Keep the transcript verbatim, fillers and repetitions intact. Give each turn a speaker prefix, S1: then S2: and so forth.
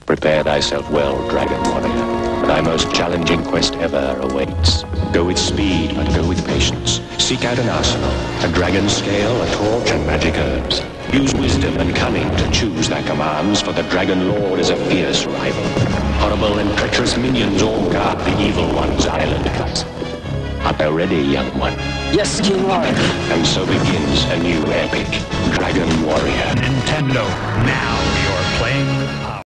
S1: Prepare thyself well, Dragon Warrior. Thy most challenging quest ever awaits. Go with speed, but go with patience. Seek out an arsenal, a dragon scale, a torch, and magic herbs. Use wisdom and cunning to choose thy commands, for the Dragon Lord is a fierce rival. Horrible and treacherous minions all guard the Evil One's island castle. Art thou ready, young one?
S2: Yes, King Lord.
S1: And so begins a new epic, Dragon Warrior.
S3: Nintendo, now you're playing